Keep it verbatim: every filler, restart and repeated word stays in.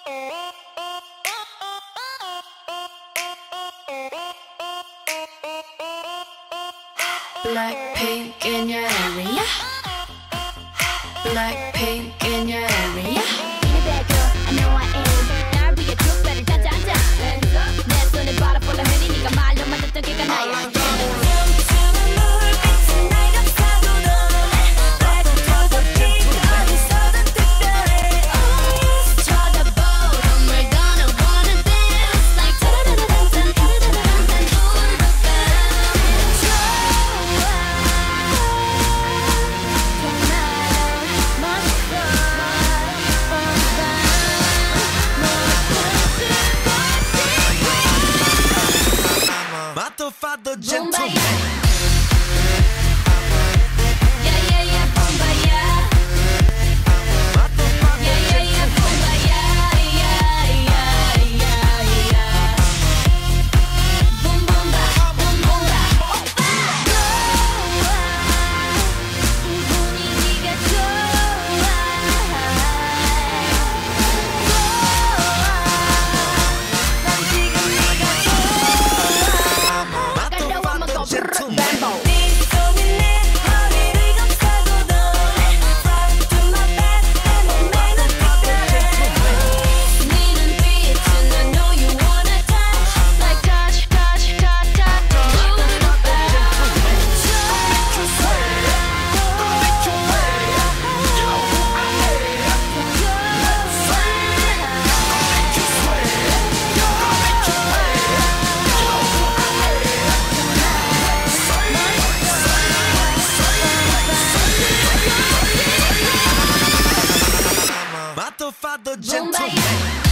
Blackpink in your area. Blackpink in your area. Be the bad girl, I know I am. 날 위해 족배를 짜잔짠. 내 손에 바람 불러 흔히 네가 말로만 듣던 걔가 나야. Father gentleman. Father gentleman.